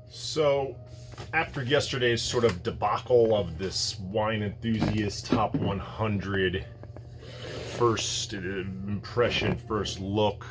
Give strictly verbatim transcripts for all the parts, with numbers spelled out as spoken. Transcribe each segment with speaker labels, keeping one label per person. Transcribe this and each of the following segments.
Speaker 1: So, after yesterday's sort of debacle of this wine enthusiast top one hundred first impression, first look,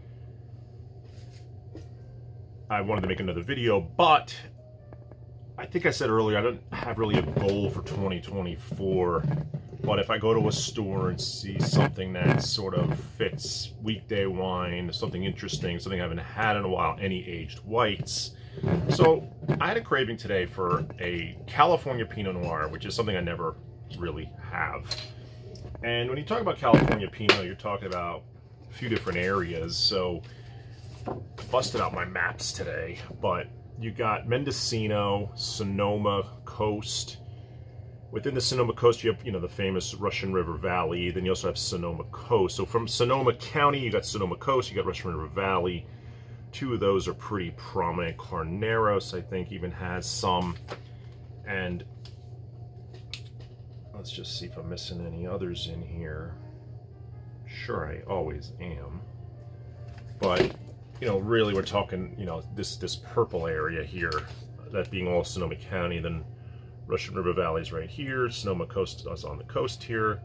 Speaker 1: I wanted to make another video, but I think I said earlier I don't have really a goal for twenty twenty-four, but if I go to a store and see something that sort of fits weekday wine, something interesting, something I haven't had in a while, any aged whites. So I had a craving today for a California Pinot Noir, which is something I never really have. And when you talk about California Pinot, you're talking about a few different areas. So I busted out my maps today, but you got Mendocino, Sonoma Coast. Within the Sonoma Coast, you have, you know, the famous Russian River Valley. Then you also have Sonoma Coast. So from Sonoma County, you got Sonoma Coast, you got Russian River Valley. Two of those are pretty prominent. Carneros, I think, even has some. And let's just see if I'm missing any others in here. Sure, I always am. But, you know, really we're talking, you know, this, this purple area here, that being all Sonoma County, then Russian River Valley's right here, Sonoma Coast is on the coast here.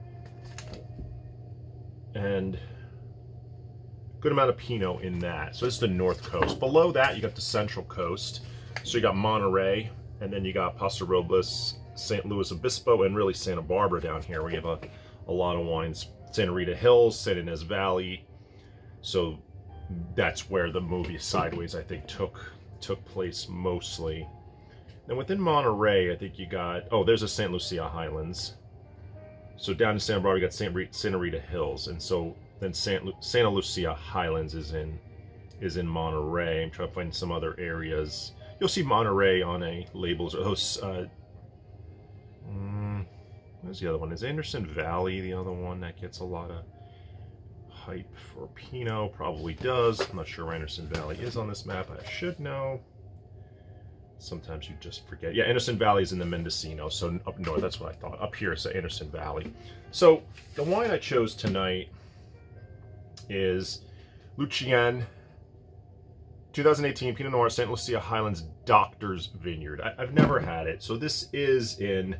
Speaker 1: And good amount of Pinot in that. So this is the north coast. Below that, you got the central coast. So you got Monterey, and then you got Paso Robles, Saint Luis Obispo, and really Santa Barbara down here, where you have a, a lot of wines. Santa Rita Hills, San Ynez Valley. So that's where the movie Sideways, I think, took took place mostly. Then within Monterey, I think you got, oh, there's a Saint Lucia Highlands. So down in Santa Barbara, you got Saint Rita, Santa Rita Hills, and so then Santa, Santa Lucia Highlands is in is in Monterey. I'm trying to find some other areas. You'll see Monterey on a labels. Oh, uh, mm, where's the other one? Is Anderson Valley the other one that gets a lot of hype for Pinot? Probably does. I'm not sure where Anderson Valley is on this map. I should know. Sometimes you just forget. Yeah, Anderson Valley is in the Mendocino, so up north. That's what I thought. Up here is Anderson Valley. So the wine I chose tonight is Lucien twenty eighteen Pinot Noir Saint Lucia Highlands Doctor's Vineyard. I, I've never had it. So this is in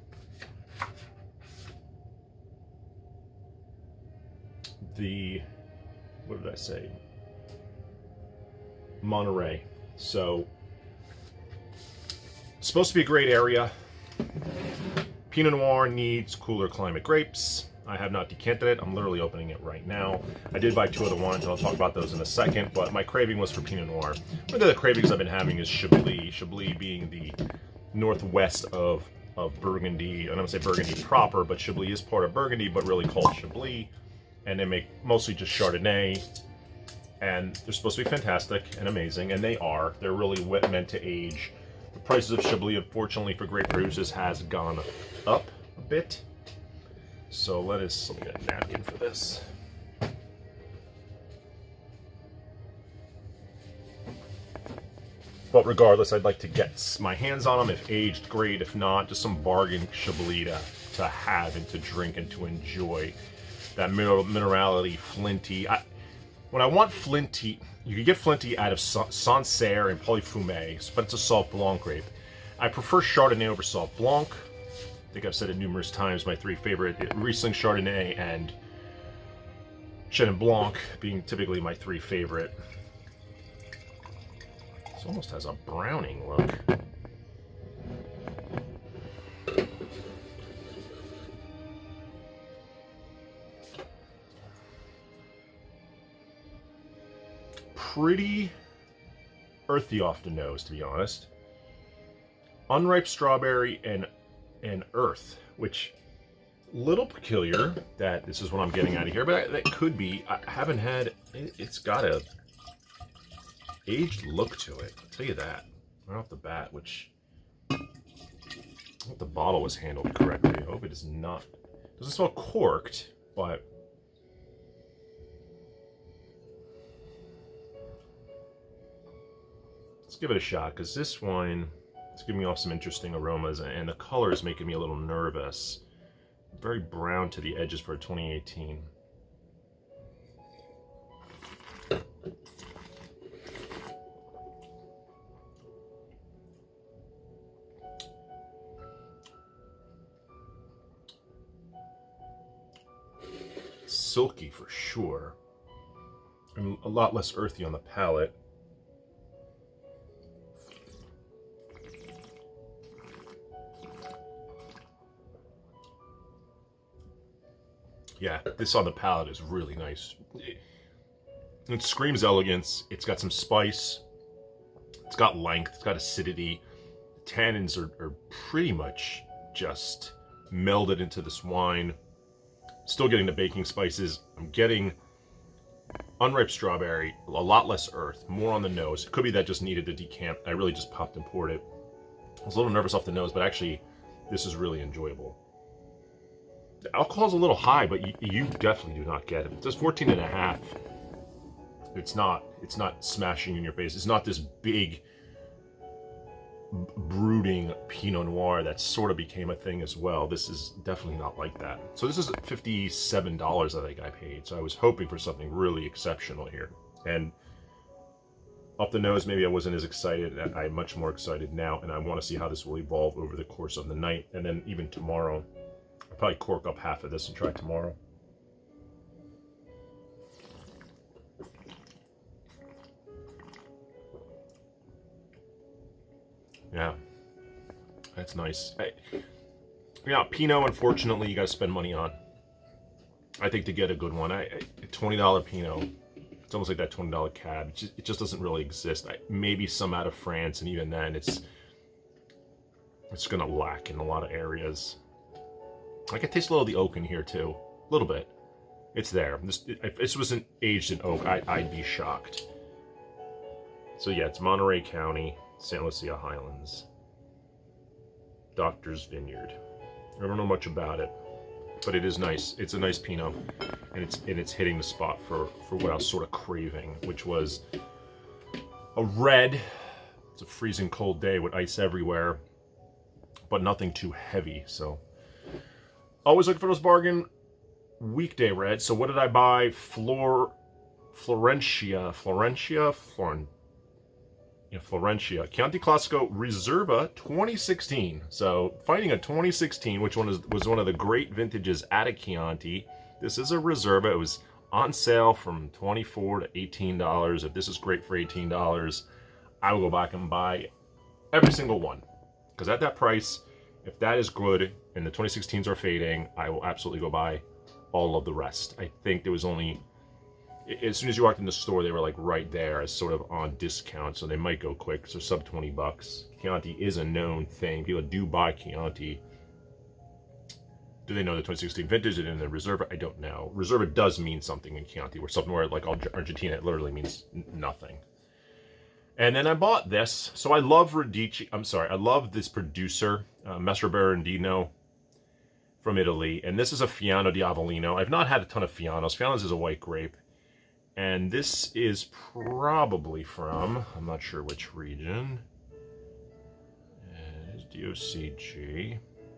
Speaker 1: the, what did I say? Monterey. So supposed to be a great area. Pinot Noir needs cooler climate grapes. I have not decanted it. I'm literally opening it right now. I did buy two other wines, and I'll talk about those in a second, but my craving was for Pinot Noir. One of the cravings I've been having is Chablis. Chablis being the northwest of, of Burgundy. I don't want to say Burgundy proper, but Chablis is part of Burgundy, but really called Chablis. And they make mostly just Chardonnay. And they're supposed to be fantastic and amazing, and they are. They're really meant to age. The prices of Chablis, unfortunately, for grape producers has gone up a bit. So let us, let me get a napkin for this. But regardless, I'd like to get my hands on them. If aged, great. If not, just some bargain Chablis to, to have and to drink and to enjoy. That mineral, minerality, flinty. I, when I want flinty, you can get flinty out of Sancerre and Polyfumé, but it's a Sauv Blanc grape. I prefer Chardonnay over Sauv Blanc. I think I've said it numerous times, my three favorite, Riesling, Chardonnay, and Chenin Blanc being typically my three favorite. This almost has a browning look. Pretty earthy off the nose, to be honest. Unripe strawberry and and earth, which little peculiar that this is what I'm getting out of here, but I, that could be. I haven't had it, it's got a aged look to it, I'll tell you that right off the bat, which I hope the bottle was handled correctly. I hope it is not. It doesn't smell corked, but let's give it a shot, because this wine, it's giving me off some interesting aromas, and the color is making me a little nervous. Very brown to the edges for a twenty eighteen. silky for sure. And a lot less earthy on the palate. Yeah, this on the palate is really nice. It, it screams elegance. It's got some spice. It's got length. It's got acidity. The tannins are, are pretty much just melded into this wine. Still getting the baking spices. I'm getting unripe strawberry, a lot less earth, more on the nose. It could be that just needed to decant. I really just popped and poured it. I was a little nervous off the nose, but actually, this is really enjoyable. The alcohol's a little high, but you, you definitely do not get it. It's just fourteen and a half. It's not, it's not smashing in your face. It's not this big, brooding Pinot Noir that sort of became a thing as well. This is definitely not like that. So this is fifty-seven dollars I think I paid. So I was hoping for something really exceptional here. And off the nose, maybe I wasn't as excited. I'm much more excited now, and I want to see how this will evolve over the course of the night. And then even tomorrow, I'll probably cork up half of this and try it tomorrow. Yeah, that's nice. I, yeah, Pinot, unfortunately, you got to spend money on. I think to get a good one, I, a twenty dollar Pinot, it's almost like that twenty dollar cab. It just, it just doesn't really exist. I, maybe some out of France, and even then, it's it's gonna lack in a lot of areas. I can taste a little of the oak in here too, a little bit. It's there. This, if this wasn't aged in oak, I, I'd be shocked. So yeah, it's Monterey County, Saint Lucia Highlands, Doctor's Vineyard. I don't know much about it, but it is nice. It's a nice Pinot, and it's and it's hitting the spot for for what I was sort of craving, which was a red. It's a freezing cold day with ice everywhere, but nothing too heavy. So always looking for those bargain weekday reds. So what did I buy? Flor Florentia, Florentia, Floren. Yeah, Florentia. Chianti Classico Reserva twenty sixteen. So finding a twenty sixteen, which one is, was one of the great vintages at a Chianti. This is a Reserva. It was on sale from twenty-four dollars to eighteen dollars. If this is great for eighteen dollars, I will go back and buy every single one. Because at that price, if that is good and the twenty sixteens are fading, I will absolutely go buy all of the rest. I think there was only... As soon as you walked in the store, they were like right there as sort of on discount, so they might go quick. So sub twenty bucks. Chianti is a known thing. People do buy Chianti. Do they know the twenty sixteen vintage and in the Reserva? I don't know. Reserva does mean something in Chianti, where something where like Argentina, it literally means nothing. And then I bought this. So I love Radici. I'm sorry, I love this producer, uh, Messer Berardino from Italy, and this is a Fiano di Avellino. I've not had a ton of Fianos. Fianos is a white grape. And this is probably from, I'm not sure which region. It's D O C G.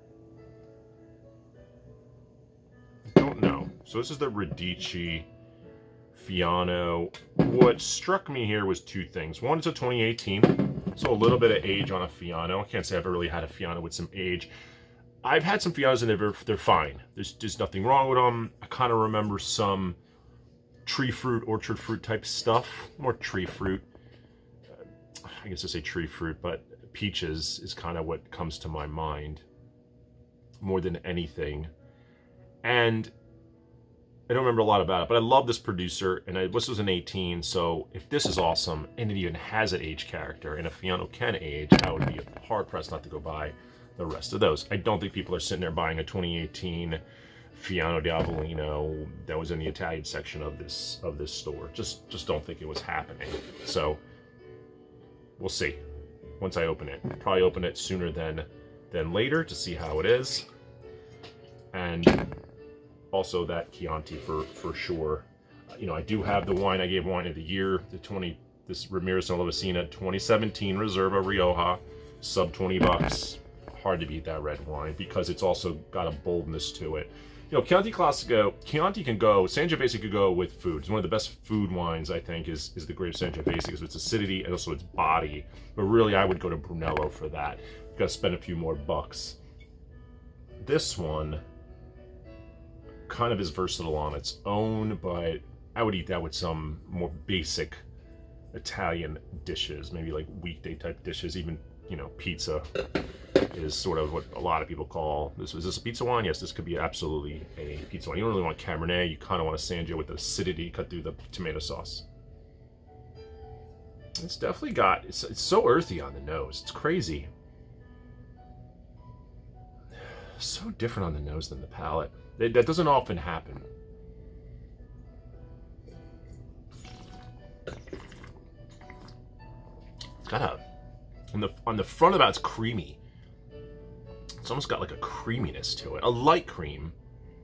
Speaker 1: I don't know. So this is the Radici Fiano. What struck me here was two things. One, it's a twenty eighteen, so a little bit of age on a Fiano. I can't say I've ever really had a Fiano with some age. I've had some Fianos and they're, they're fine. There's, there's nothing wrong with them. I kind of remember some tree fruit, orchard fruit type stuff. More tree fruit. Uh, I guess I say tree fruit, but peaches is kind of what comes to my mind more than anything. And I don't remember a lot about it, but I love this producer, and I, this was an eighteen, so if this is awesome, and it even has an age character, and a Fiano can age, I would be hard-pressed not to go buy the rest of those. I don't think people are sitting there buying a twenty eighteen Fiano di Avellino that was in the Italian section of this of this store. Just just don't think it was happening. So we'll see once I open it. Probably open it sooner than than later to see how it is. And also that Chianti for for sure. Uh, you know, I do have the wine I gave wine of the year, the twenty this Ramirez and Olivicina twenty seventeen Reserva Rioja, sub twenty bucks. Hard to beat that red wine because it's also got a boldness to it. You know, Chianti Classico, Chianti can go, Sangiovese could go with food. It's one of the best food wines, I think, is, is the grape Sangiovese because of its acidity and also its body. But really, I would go to Brunello for that. You've got to spend a few more bucks. This one kind of is versatile on its own, but I would eat that with some more basic Italian dishes, maybe like weekday type dishes. Even, you know, pizza is sort of what a lot of people call this. Is this a pizza wine? Yes, this could be absolutely a pizza wine. You don't really want Cabernet. You kind of want a Sangiovese with the acidity cut through the tomato sauce. It's definitely got, it's, it's so earthy on the nose. It's crazy. So different on the nose than the palate. That, that doesn't often happen. It's got a, on the, on the front of that, it's creamy. It's almost got like a creaminess to it. A light cream.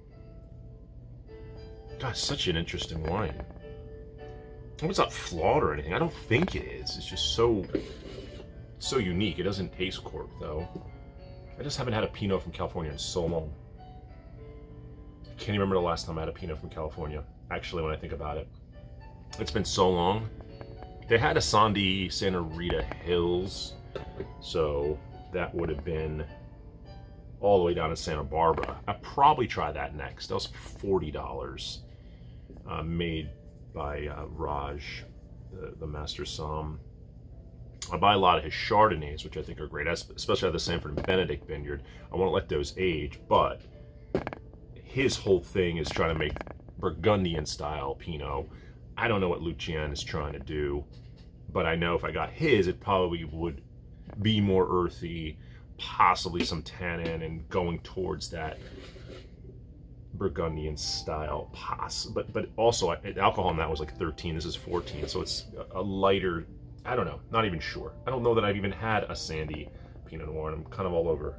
Speaker 1: God, such an interesting wine. It's not flawed or anything. I don't think it is. It's just so, so unique. It doesn't taste cork, though. I just haven't had a Pinot from California in so long. I can't even remember the last time I had a Pinot from California, actually, when I think about it. It's been so long. They had a Sandy Santa Rita Hills, so that would have been all the way down to Santa Barbara. I'd probably try that next. That was forty dollars, uh, made by uh, Raj, the, the Master Somm. I buy a lot of his Chardonnays, which I think are great, especially at the Sanford and Benedict Vineyard. I want to let those age, but his whole thing is trying to make Burgundian style Pinot. I don't know what Lucien is trying to do, but I know if I got his, it probably would be more earthy, possibly some tannin, and going towards that Burgundian style, poss. But but also, the alcohol in that was like thirteen. This is fourteen, so it's a lighter. I don't know. Not even sure. I don't know that I've even had a Sandy Pinot Noir, and I'm kind of all over.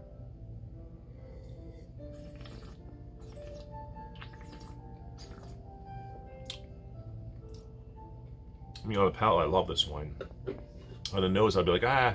Speaker 1: I mean, on the palate, I love this wine. On the nose, I'd be like, ah.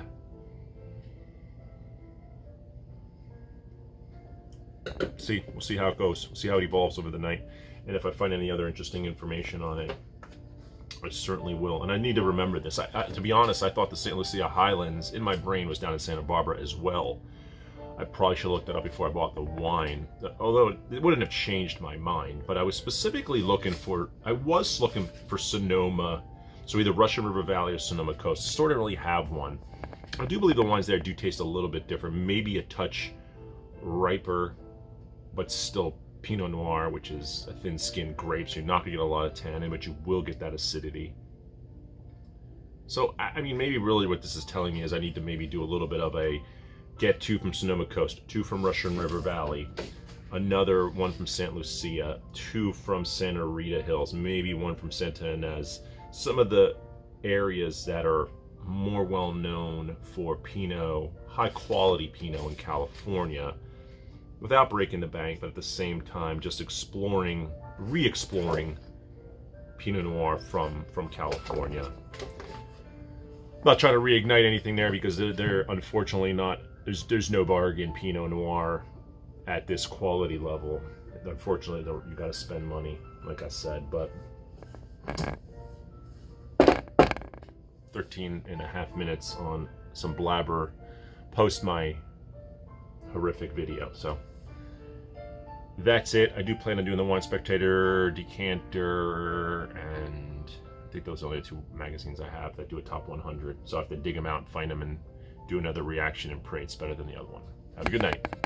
Speaker 1: See, we'll see how it goes. We'll see how it evolves over the night. And if I find any other interesting information on it, I certainly will. And I need to remember this. I, I, to be honest, I thought the Saint Lucia Highlands in my brain was down in Santa Barbara as well. I probably should have looked that up before I bought the wine. Although it wouldn't have changed my mind. But I was specifically looking for, I was looking for Sonoma. So either Russian River Valley or Sonoma Coast. The store didn't really have one. I do believe the wines there do taste a little bit different. Maybe a touch riper, but still Pinot Noir, which is a thin-skinned grape, so you're not going to get a lot of tannin, but you will get that acidity. So, I mean, maybe really what this is telling me is I need to maybe do a little bit of a get two from Sonoma Coast, two from Russian River Valley, another one from Saint Lucia, two from Santa Rita Hills, maybe one from Santa Ynez. Some of the areas that are more well-known for Pinot, high-quality Pinot in California, without breaking the bank, but at the same time just exploring, re-exploring Pinot Noir from, from California. I'm not trying to reignite anything there because they're, they're unfortunately not, there's, there's no bargain Pinot Noir at this quality level. Unfortunately, you got to spend money, like I said, but thirteen and a half minutes on some blabber post my horrific video. So that's it. I do plan on doing the Wine Spectator, Decanter, and I think those are the only two magazines I have that do a top one hundred. So I have to dig them out and find them and do another reaction and pray it's better than the other one. Have a good night.